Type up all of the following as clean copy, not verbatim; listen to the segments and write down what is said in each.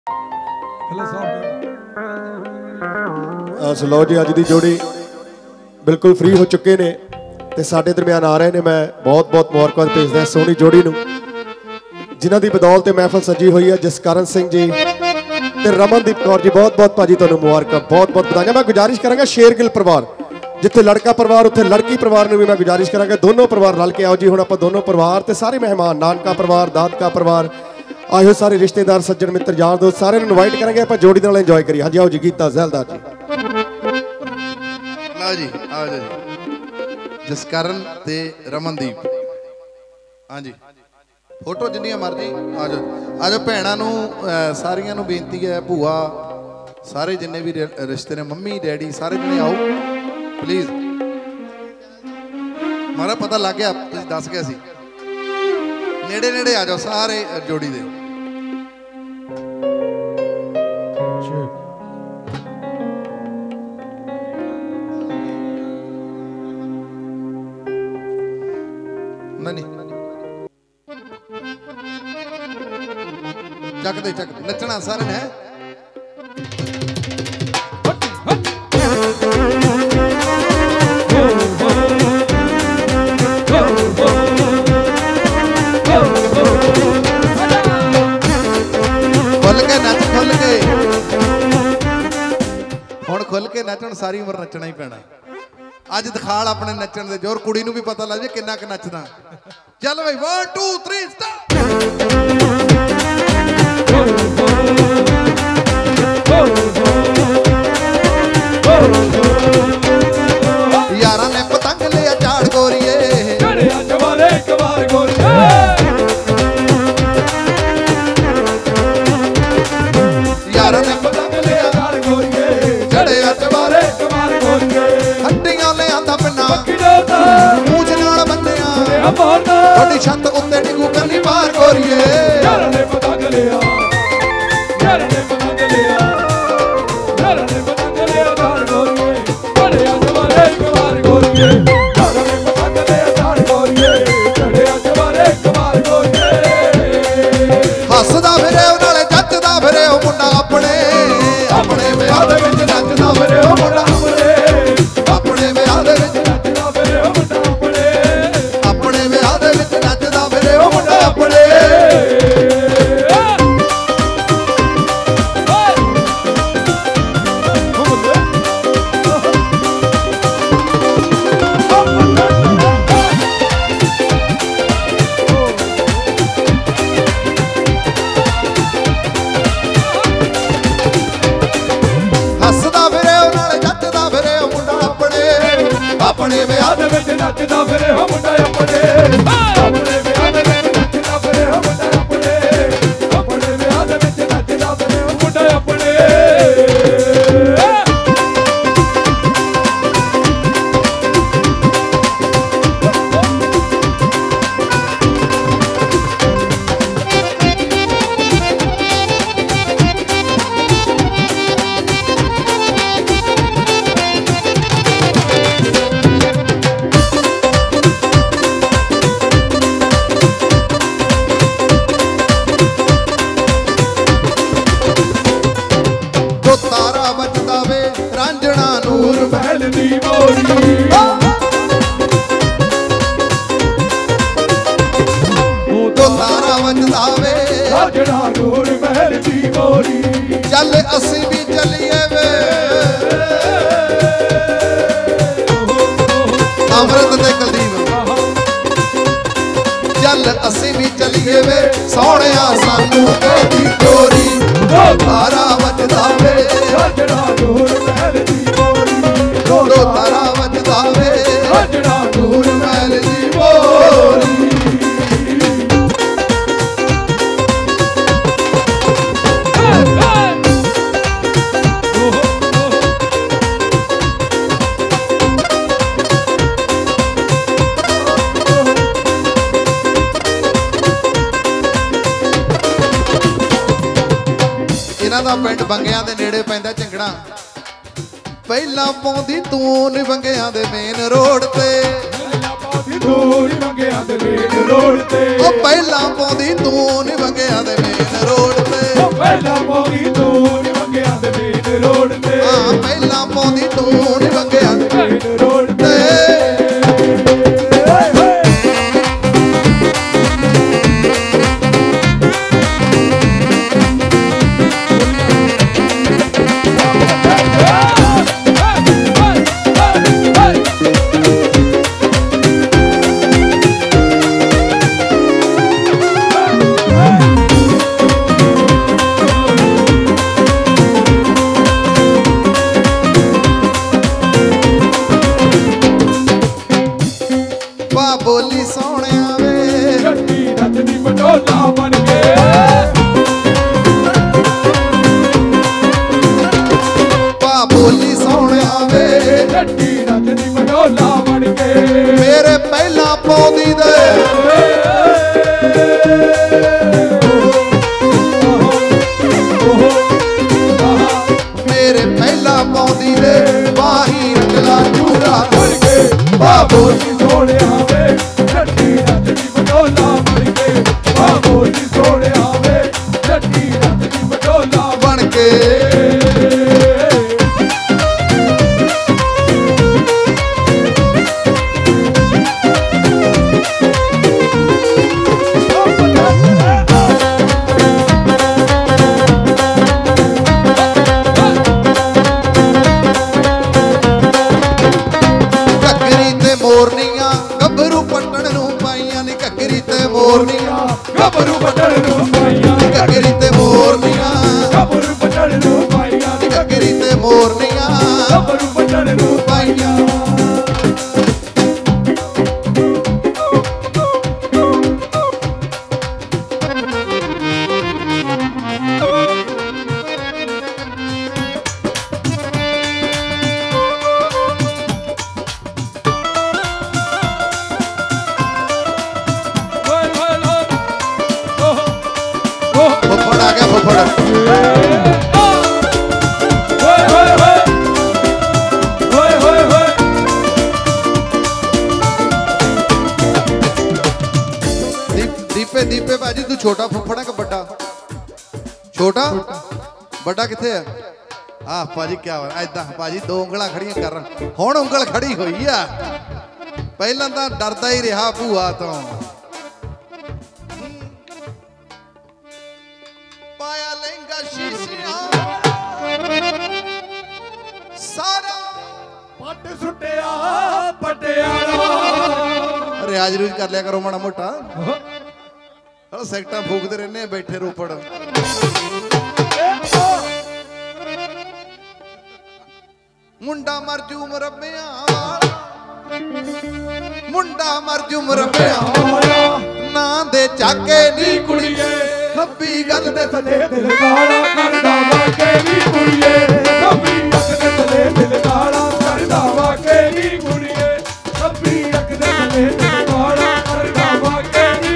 लो जी अज की जोड़ी बिल्कुल फ्री हो चुके ने ते साडे दरम्यान आ रहे ने। मैं बहुत बहुत मुबारकबाद भेजदा सोहनी जोड़ी नूं जिन्हां दी बदौलत महफल सजी हुई है। जसकरण सिंह जी ते रमनदीप कौर जी बहुत बहुत भाजी तुहानूं मुबारक, बहुत बहुत बधाइयां। मैं गुजारिश करांगा शेरगिल परिवार जिथे लड़का परिवार उत्थे लड़की परिवार नूं भी मैं गुजारिश करांगा दोनों परिवार रल के आओ जी। हुण आपां दोनों परिवार ते सारे मेहमान नानका परिवार दादका परिवार आए हो सारे रिश्तेदार सज्जन मित्र यार दोस्त सारे इनवाइट करेंगे आपां जोड़ी नाल इंजॉय करिए। हाँ जी आओ जी गीता जैलदार जी लो जी आओ जी जसकरण ते रमनदीप। हाँ जी फोटो जिन्नियां मर्जी आ जाओ भैणां नूं सारियां नूं बेनती है भूआ सारे जिन्ने भी रिश्ते ने मम्मी डैडी सारे जने आओ प्लीज। मारा पता लग गया दस गया सी नेड़े नेड़े आ जाओ सारे जोड़ी दे। नहीं चक दे नचना सारे ने खुल के नचण सारी उम्र नचना ही पैना। अज दिखाल अपने नचण दे जोर कुड़ी नूं भी पता लग जाए किन्ना क नचदा। चल भाई 1 2 3 स्टार्ट। यारा ने पतंग लिया झाड़ गोरीए यारा ने पतंग लिया झाड़ गोरीए हड्डियां ले आंदा पिंडा मूंछ नाल बंदिया बड़ी छत उत्ते डिगू करनी बाहर गोरीए यारा ने पतंग लिया यारा ने पतंग लिया यारा ने पतंग लिया झाड़ गोरीए बड़े अजवारे कवार गोरीए यारा ने पतंग लिया झाड़ गोरीए बड़े अजवारे कवार गोरीए हसदा फिरे नाले जचदा फिरे ओ मुंडा अपने अपने विआह दे विच नचदा फिरे ओ मुंडा अपने अपने विआह दे विच नचदा फिरे ओ मुंडा अपने अपने विआह दे विच नचदा फिरे ओ मुंडा अपने। अपने विआह दे विच नचदा फिरे हो मुंडा अपने अपने विआह दे विच नचदा फिरे हो मुंडा अपने अपने विआह दे विच नचदा फिरे हो मुंडा अपने। चल असी भी चलिए वे अमृत दे कलदीप चल असी भी चलिए वे सोहणिया सानू तेरी चोरी तारा वजदा वे सजना नूर महल दी मोरी दो तारा वजदा वे सजना नूर महल दी मोरी। पिंड बंगिया दे नेड़े पैंदा झंगड़ा पहला पौंदी तू नी बंगिया दे मेन रोड ते ਤੂੰ ਨੀ ਮੰਗਿਆ ਤੇ ਮੇਨ ਰੋਡ ਤੇ ਉਹ ਪਹਿਲਾਂ ਪਾਉਂਦੀ ਤੂੰ ਨੀ ਮੰਗਿਆ ਤੇ ਮੇਨ ਰੋਡ ਤੇ ਉਹ ਪਹਿਲਾਂ ਪਾਉਂਦੀ ਤੂੰ ਨੀ ਮੰਗਿਆ ਤੇ ਮੇਨ ਰੋਡ ਤੇ ਹਾਂ ਪਹਿਲਾਂ ਪਾਉਂਦੀ ਤੂੰ ਨੀ ਮੰਗਿਆ ਤੇ ਮੇਨ ਰੋਡ ਤੇ ਬੋਲੀ ਸੋਹਣਿਆ ਵੇ ਗੱਡੀ ਨੱਚਦੀ ਪਟੋਲਾ ਬਣ ਕੇ ਪਾ ਬੋਲੀ ਸੋਹਣਿਆ ਵੇ ਗੱਡੀ ਨੱਚਦੀ ਪਟੋਲਾ ਬਣ ਕੇ ਮੇਰੇ ਪਹਿਲਾਂ ਪਾਉਂਦੀ ਦੇ ਮੇਰੇ ਪਹਿਲਾਂ ਪਾਉਂਦੀ ਦੇ ਬਾਹੀ ਰੰਗਲਾ ਚੂਰਾ ਬਣ ਕੇ ਪਾ ਬੋਲੀ ਸੋਹਣਿਆ ਵੇ ਗੱਡੀ ਨੱਚਦੀ ਪਟੋਲਾ ਬਣ ਕੇ ਪਾ ਬੋਲੀ ਸੋਹਣਿਆ ਵੇ ਗੱਡੀ ਨੱਚਦੀ ਪਟੋਲਾ ਬਣ ਕੇ ਮੋਰਨੀਆਂ ਗੱਭਰੂ ਪੱਟਣ ਨੂੰ ਪਾਈਆਂ ਨੀ ਘੱਗਰੀ ਤੇ ਮੋਰਨੀਆਂ ਗੱਭਰੂ ਪੱਟਣ ਨੂੰ ਪਾਈਆਂ ਨੀ ਘੱਗਰੀ ਤੇ ਮੋਰਨੀਆਂ ਗੱਭਰੂ ਪੱਟਣ ਨੂੰ ਪਾਈਆਂ ਨੀ ਘੱਗਰੀ ਤੇ ਮੋਰਨੀਆਂ ਗੱਭਰੂ ਪੱਟਣ ਨੂੰ ਪਾਈਆਂ ਦੀਪੇ ਭਾਜੀ ਤੂੰ ਛੋਟਾ ਫੁੱਫੜ ਹੈ ਕਿ ਵੱਡਾ ਛੋਟਾ ਵੱਡਾ ਕਿੱਥੇ ਆ ਆਹ ਭਾਜੀ ਕੀ ਬਾਤ ਐਦਾਂ ਭਾਜੀ ਦੋ ਉਂਗਲਾਂ ਖੜੀਆਂ ਕਰ ਹੁਣ ਉਂਗਲ ਖੜੀ ਹੋਈ ਆ ਪਹਿਲਾਂ ਤਾਂ ਡਰਦਾ ਹੀ ਰਿਹਾ ਭੂਆ ਤੋਂ ਪਾਇਆ ਲਹਿੰਗਾ ਸ਼ੀਸ਼ਿਆਂ ਸਾਰਾ ਪੱਟ ਸੁੱਟਿਆ ਪਟਿਆਲਾ ਰਿਆਜ਼ ਰੂਜ ਕਰ ਲਿਆ ਕਰੋ ਮਾੜਾ ਮੋਟਾ ਸੈਕਟਾਂ ਫੂਕਦੇ ਰਹਿੰਦੇ ਬੈਠੇ ਰੋਪੜ ਮੁੰਡਾ ਮਰ ਜੂ ਮਰੱਬਿਆਂ ਵਾਲਾ ਮੁੰਡਾ ਮਰ ਜੂ ਮਰੱਬਿਆਂ ਵਾਲਾ ਨਾਂ ਦੇ ਚਾਕੇ ਨੀ ਕੁੜੀਏ ਖੱਬੀ ਗੱਲ ਦੇ ਥੱਲੇ ਦਿਲ ਕਾਲਾ ਕਰਦਾ ਵਾਕੇ ਨੀ ਕੁੜੀਏ ਖੱਬੀ ਅੱਖ ਦੇ ਥੱਲੇ ਦਿਲ ਕਾਲਾ ਕਰਦਾ ਵਾਕੇ ਨੀ ਕੁੜੀਏ ਖੱਬੀ ਅੱਖ ਦੇ ਥੱਲੇ ਦਿਲ ਕਾਲਾ ਕਰਦਾ ਵਾਕੇ ਨੀ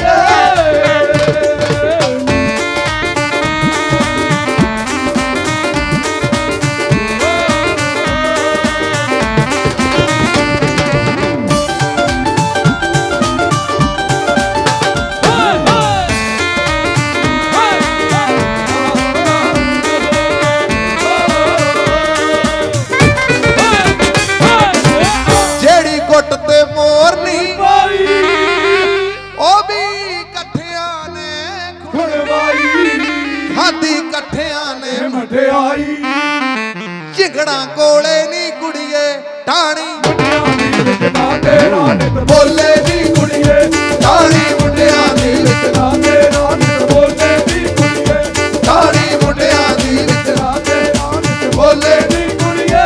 ਝਿੰਗੜਾਂ ਕੋਲੇ ਨੀ ਕੁੜੀਏ ਟਾਣੀ ਮੁੰਡਿਆਂ ਦੀ ਵਿੱਚ ਨਾ ਤੇਰਾ ਨਿਤ ਬੋਲੇ ਨੀ ਕੁੜੀਏ ਟਾਣੀ ਮੁੰਡਿਆਂ ਦੀ ਵਿੱਚ ਨਾ ਤੇਰਾ ਨਿਤ ਬੋਲੇ ਨੀ ਕੁੜੀਏ ਟਾਣੀ ਮੁੰਡਿਆਂ ਦੀ ਵਿੱਚ ਨਾ ਤੇਰਾ ਨਿਤ ਬੋਲੇ ਨੀ ਕੁੜੀਏ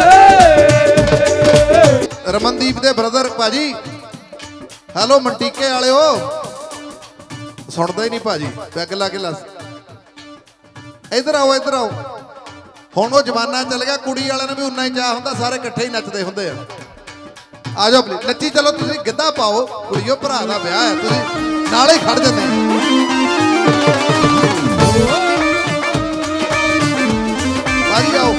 ਰਮਨਦੀਪ ਦੇ ਬ੍ਰਦਰ ਭਾਜੀ ਹੈਲੋ ਮੰਟੀਕੇ ਵਾਲਿਓ ਸੁਣਦਾ ਹੀ ਨਹੀਂ ਭਾਜੀ ਪੈਗ ਲਾ ਕੇ ਲੱਸ ਇੱਧਰ ਆਓ ਇੱਧਰ ਆਓ ਹੁਣ ਉਹ ਜਮਾਨਾ ਚੱਲ ਗਿਆ ਕੁੜੀ ਵਾਲਿਆਂ ਨੂੰ ਵੀ ਉਨਾ ਹੀ ਚਾਹ ਹੁੰਦਾ ਸਾਰੇ ਇਕੱਠੇ ਹੀ ਨੱਚਦੇ ਹੁੰਦੇ ਆ ਜਾਓ ਪਲੀਜ਼ ਨੱਚੀ ਚਲੋ ਤੁਸੀਂ ਗਿੱਧਾ ਪਾਓ ਕੁੜੀਓ ਭਰਾ ਦਾ ਵਿਆਹ ਹੈ ਤੁਸੀਂ ਨਾਲੇ ਖੜ ਜਾਂਦੇ ਭਾਜੀ ਆਓ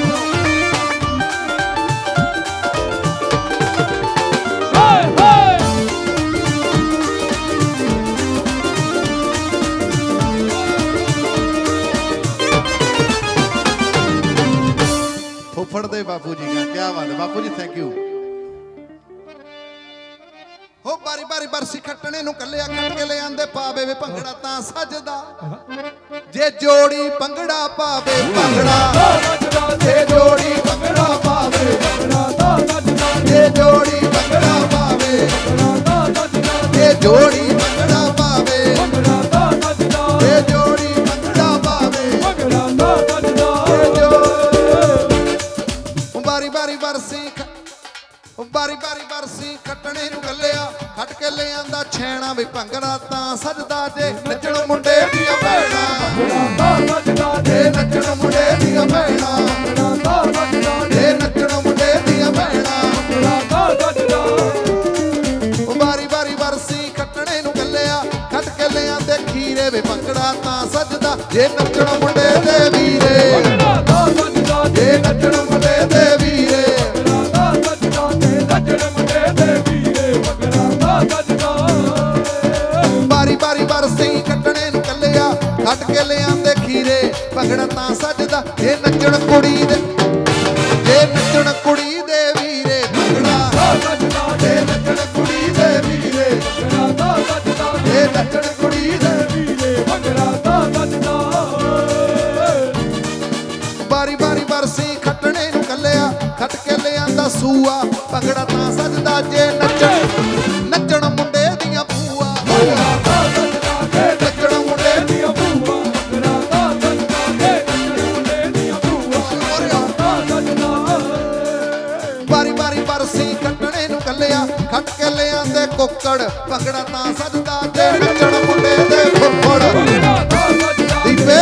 फुफड़ दे बापू जी का, क्या बात है बापू जी, थैंक यू। हो बारी बारी बरसी खटने नूं कल्लिया खट के ले आंदे पावे वे भंगड़ा तां सजदा जे जोड़ी भंगड़ा पावे भंगड़ा जे जोड़ी भंगड़ा पावे जे जोड़ी भंगड़ा पावे जे जोड़ी भंगड़ा पावे जे जोड़ी भंगड़ा पावे बारी बारी बरसी खटने नूं कल्लिया खट के ले आंदा छैणा वे भंगड़ा तां सजदा जे नचण मुंडे दियां भैणां जे नचण मुंडे दियां भैणां जे नचण मुंडे दियां भैणां बारी बारी बरसी खटने नूं कल्लिया खट के ले आंदे खीरे वे भंगड़ा तां सजदा जे नचण मुंडे दे वीरे जे नचण मुंडे दे वीरे बारी बारी बरसी खटने नूं कल्लिया खट के ले आंदे खीरे भंगड़ा तां सजदा जे नचण कुड़ी दे वीरे भंगड़ा जे नचण कुड़ी दे वीरे जे नचण कुड़ी दे वीरे बारी बारी बरसी खटने नूं कल्लिया खट के ले आंदा सूआ भंगड़ा तां सजदा जे नचण मुंडे दियां भूआ नचण मुंडे दियां भूआ बारी बारी बरसी खटने नूं कल्लिया खट के ले आंदे कुक्कड़ भंगड़ा तां सजदा जे नचण मुंडे दे फुੱਫੜ दीपे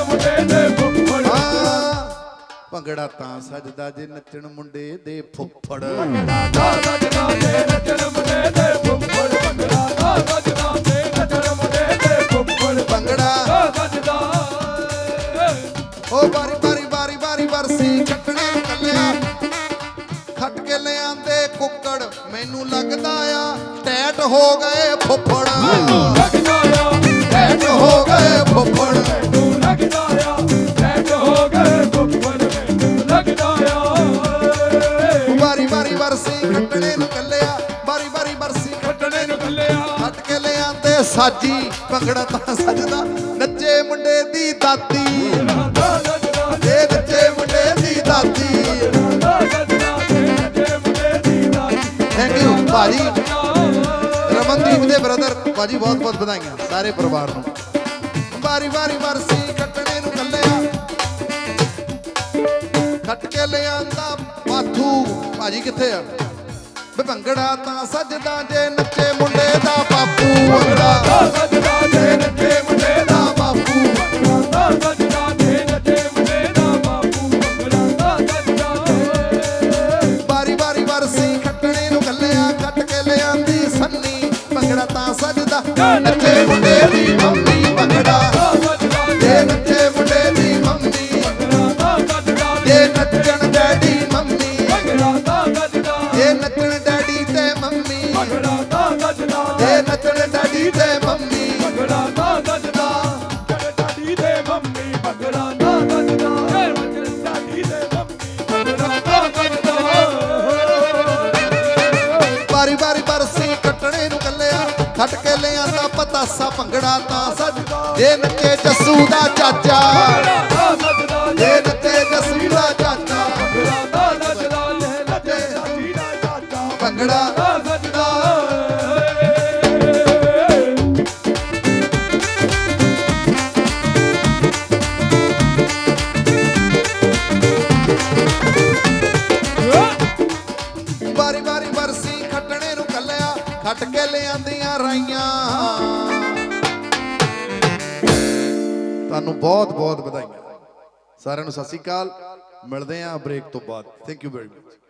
भंगड़ा तां सजदा जे नचण मुंडे दे फुੱਫੜ भंगड़ा ओ बारी बरसी खटने नूं कल्लिया खट के ले आंदे कुक्कड़ मैनू लगदा आ टैट हो गए फुੱਫੜ टैट हो गए फुੱਫੜ बारी बारी बरसी खटने नूं कल्लिया बारी बारी बरसी खटने नूं कल्लिया खट के ले आंदे साजी भंगड़ा तां सजदा नच्चे मुंडे दी दाती जे नच्चे मुंडे दी दाती थैंक यू भाजी रमनदीप दे ब्रदर भाजी बहुत बहुत बधाइयां सारे परिवार नूं बारी बारी बरसी खटने नूं कल्लिया खट के ले आंदा बाथू भाजी किथे आ वे भंगड़ा तां सजदा जे नच्चे मुंडे दा बापू भंगड़ा सजदा जे नच्चे मुंडे दा बापू सजदा जे नच्चे मुंडे दा बापू बारी बारी बरसी खटने नूं कल्लिया खट के ले आंदी सन्नी भंगड़ा तां सजदा नच्चे मुंडे दी मम्मी भंगड़ा जे नच्चे मुंडे दी मम्मी जे नचण डैडी मम्मी जे नचण डैडी ते मम्मी जे नचण डैडी ते मम्मी बारी बारी बरसी खटने नूं कल्लिया खट के ले आंदा पतासा भंगड़ा तां सज जे नच्चे जस्सू दा चाचा जे नच्चे जस्सू दा चाचा भंगड़ा बारी बारी बरसी खटने नूं कल्लिया खट के ले आंदियां राइयां ਤੁਹਾਨੂੰ ਬਹੁਤ ਬਹੁਤ ਵਧਾਈਆਂ ਸਾਰਿਆਂ ਨੂੰ ਸਤਿ ਸ਼੍ਰੀ ਅਕਾਲ ਮਿਲਦੇ ਆਂ ਬ੍ਰੇਕ ਤੋਂ ਬਾਅਦ ਥੈਂਕ ਯੂ ਵੈਰੀ ਮਚ